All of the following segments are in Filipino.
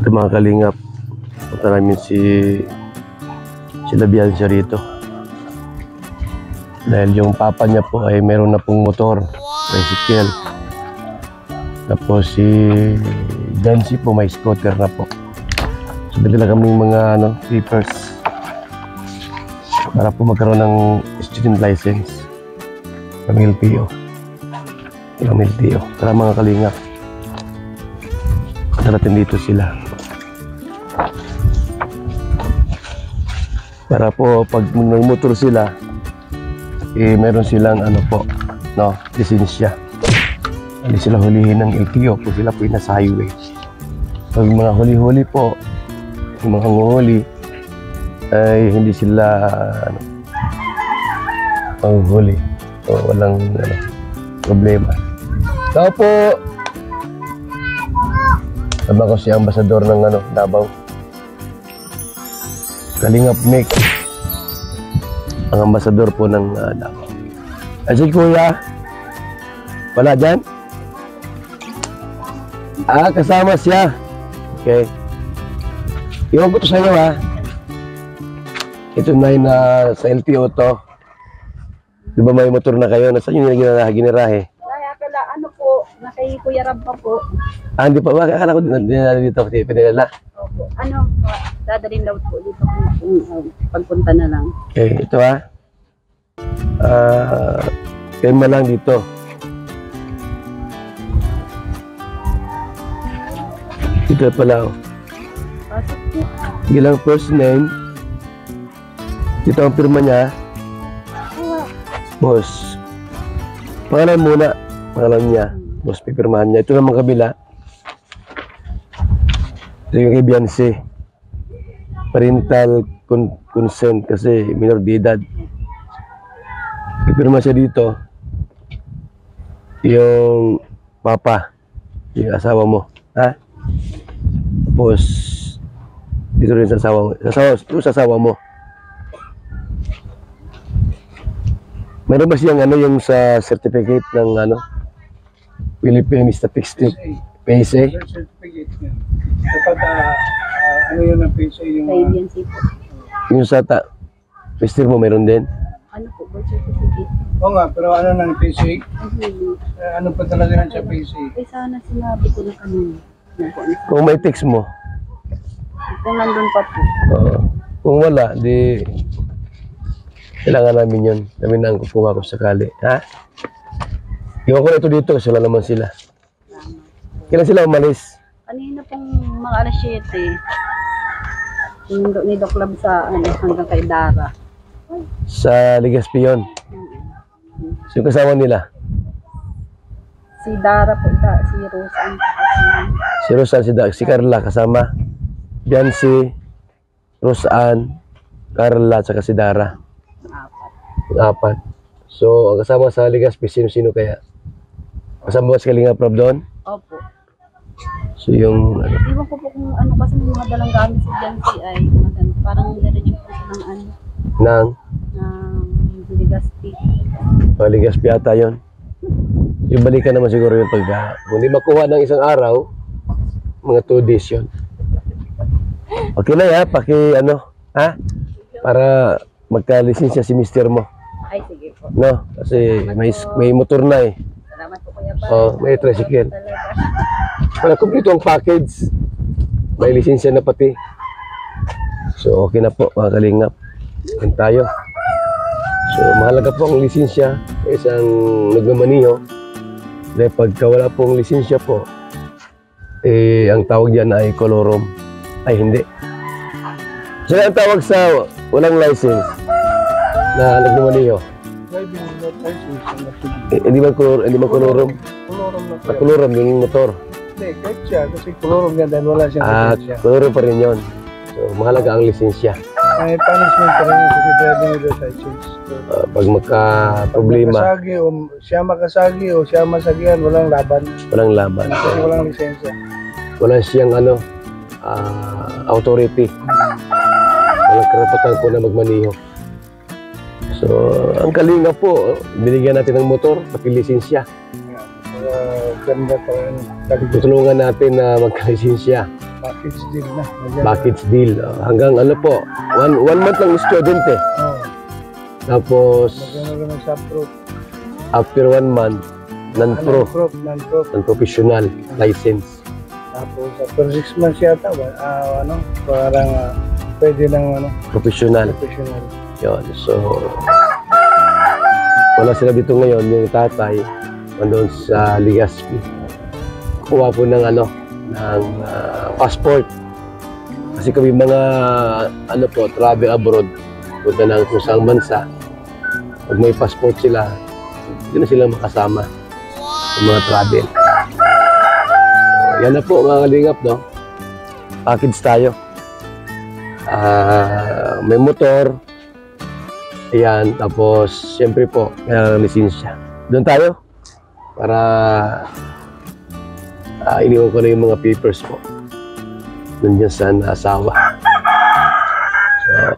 Ito mga kalingap, punta namin sila Bianca rito. Dahil yung papa niya po ay meron na pong motor, tricycle. Tapos si Dancy po may scooter na po. So bigla kaming mga papers para po magkaroon ng student license ng LTO. Tara mga kalingap, darating dito sila para po pag nagmotor sila meron silang lisensya. Hindi sila hulihin ng LTO kung sila po nasa highway. Pag mga huli-huli po, yung mga huli ay hindi sila panghuli, so walang problema. Tao po, tama ko si ambasador ng Davao, Kalingap Mick, ang ambasador po ng Davao. Ay si kuya, wala dyan? Kasama siya. Okay. Iwan ko to sa iyo ha. Ito na sa LTO to. Di ba may motor na kayo? Nasaan yung ginirahe? Ano po, nakay Kuya Rab pa po. Hindi pa ba? Akala ko dito pinilala. Opo. Dadalhin daw po dito kung pagpunta na lang. Okay, ito ha. Tema lang dito. Ito pala oh. Pasok po. Ilang first name. Ito ang pirma niya. Boss. Pangalan muna. Pangalan niya. Boss, pipirmahan niya. Ito naman kabila. Ito yung kay Bianca. Parental consent kasi minor de edad. Pipirma siya dito. Yung papa. Yung asawa mo. Ha? Tapos dito rin sa asawa mo. Sa asawa mo. Meron ba siyang yung sa certificate ng Philippine Statistics PSA? Certificate niya. Kapag yun ang PSA yung yung sa register mo meron din? Ano po, birth certificate? Oo nga, pero ano ng PSA? Ano pa talaga yan sa PSA? Eh sana sinabi ko na kanina. Kung may text mo? Kung nandun pa po. Kung wala, di kailangan namin yun. Kami na ang kukuha ko sakali. Ha? Iwan ko na ito dito kasi wala naman sila. Kailan sila umalis? Kanina pong mga alas 7. Ni Doc Lab sa hanggang kay Dara. Sa Legazpi yun. So yung kasama nila? Si Dara po, si Rosan. Si Rosan, si Carla kasama. Bianca, Rosan, Carla, at si Dara. Apat. So, ang kasama sa Legazpi, sino-sino kaya? Kasama ba si Kalingap Rob doon? Opo. So, yung Iwan ko po kung kasi mga dalang gamit si Jancy ay parang nireject po siya ng ng Legazpi. Legazpi ata yun. Yung balikan naman siguro yung pag kung di makuha ng isang araw, mga 2 days yun. Okay na ya, para magka-lisensya si mister mo. Ay, sige po. No, kasi may motor na eh. Salamat po Kuya Pa. May tricycle. Para kumpleto ang package. May lisensya na pati. So, okay na po mga kalingap. Yan tayo. So, mahalaga po ang lisensya sa isang nagmamaniho. Dahil pagka wala pong lisensya po, ang tawag dyan ay kolorom. Ay, hindi. So, ang tawag sa walang license na nagmamaniho. Driving without license. Hindi man kolorom. Kolorom na siya. Kolorom yung motor. Hindi, kahit siya. Kasi kolorom yan dahil wala siyang lisensya. Kolorom pa rin yun. So, mahalaga ang lisensya. May punishment pa rin yung kasi driving without license. Pag magka-problema, siya makasagi o siya masagihan, walang laban. walang laban. Kasi walang lisensya. Wala siyang authority. Walang karapatan po na magmaniho. So, ang kalinga po, binigyan natin ng motor, pati lisensya. Ganda pa rin. Tutulungan natin na magka-lisensya. package deal na. Package deal. Hanggang ano po, one month lang student eh. Oo. Tapos, Maganda ng subproof. after 1 month, non-pro, Non-proof. non-professional license. Tapos, after 6 months yata, parang pwede ng Professional. professional. Yun. So, wala sila dito ngayon. Yung tatay, nandun sa Legazpi. Kuha po ng passport. Kasi kami mga, travel abroad. Punta ng kung saang bansa. Pag may passport sila, hindi na sila makasama sa mga travel. So, yan na po mga kalingap, no? Package tayo. May motor. Ayan, tapos siyempre po, kailangan ng lisensya. Doon tayo para iniwan ko na yung mga papers po. Nandiyan sa asawa. So,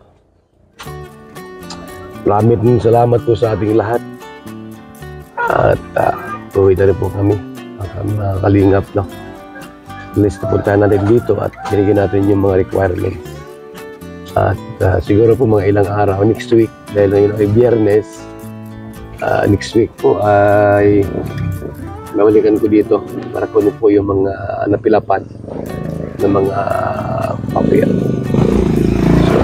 maraming salamat po sa ating lahat. At tuloy na rin po kami. Mga kalingap, no? List na punta natin dito at binigyan natin yung mga requirements. At siguro po mga ilang araw next week, dahil ngayon ay Biyernes, next week po ay mabalikan ko dito para kunin po yung mga napilapan ng mga papel. So,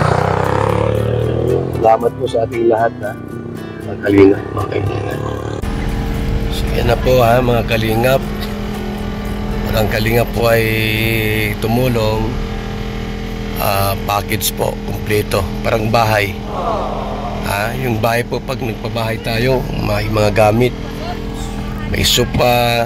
salamat po sa ating lahat na mga kalingap, mga kaibigan. So yan na po mga kalingap. Ang kalingap po ay tumulong. Package po, kumpleto, parang bahay. Yung bahay po, pag nagpabahay tayo, may mga gamit, may sopa,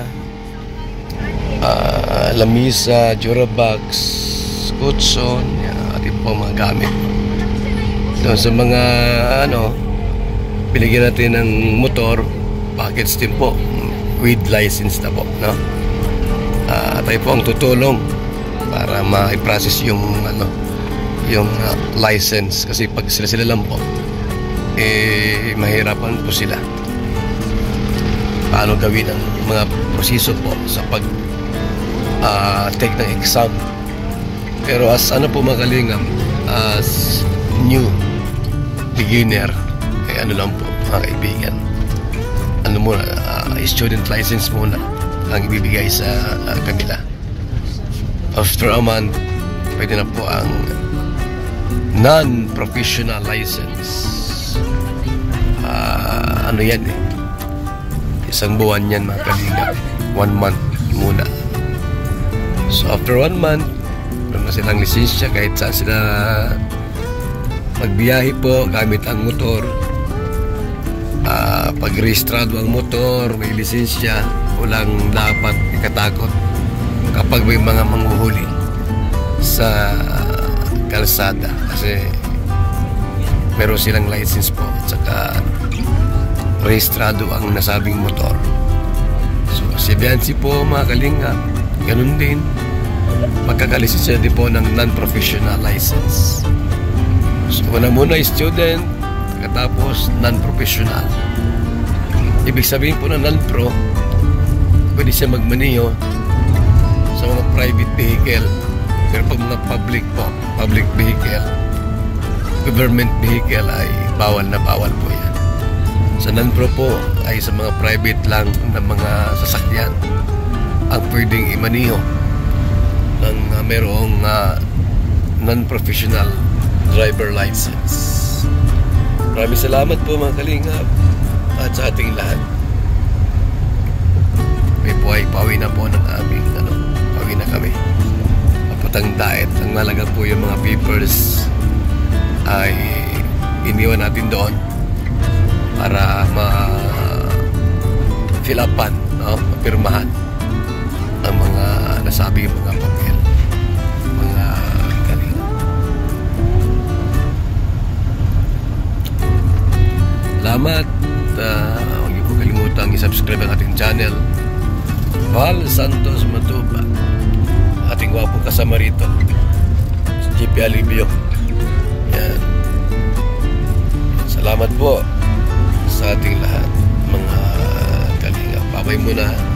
lamisa, durabox, kutson, ating po mga gamit. So, sa mga binigyan natin ng motor, package din po with license na po, no? Tayo po ang tutulong para ma-process yung license, kasi pag sila lang po mahirapan po sila paano gawin ang mga proseso po sa pag take ng exam. Pero as mga kalingam, as new beginner, lang po mga kaibigan, muna, student license muna ang ibibigay sa kanila. After a month, pwede na po ang non-professional license. Yan isang buwan yan mga kalingap, 1 month muna. So after 1 month, meron na silang lisensya kahit saan sila magbiyahe po gamit ang motor. Pag rehistrado ang motor, may lisensya, walang dapat ikatakot kapag may mga manghuhuli sa kalsada, kasi meron silang license po at saka rehistrado ang nasabing motor. So si Bianci po mga kalingap, ganun din, magkakalisensya din po ng non-professional license. So una muna student, katapos non-professional. Ibig sabihin po ng non-pro, pwede siya magmaniho sa mga private vehicle. Pero pag mga public vehicle, government vehicle, ay bawal na bawal po yan. Sa non-pro po ay sa mga private lang na mga sasakyan ang pwedeng imaniho ng mayroong non-professional driver license. Maraming salamat po mga kalingap at sa ating lahat. May pawi na po ng aming pawi na kami. Papatang diet. Ang malaga po yung mga papers ay iniwan natin doon para ma-fill upan, mapirmahan ang mga nasabi yung mga papel, mga kalingap. Salamat. Huwag niyo po kalimutang i-subscribe ang ating channel, Val Santos Matuba. Ating wapong kasama rito, si JP Alibio. Yan. Salamat po sa ating lahat mga kalingap. Babay muna.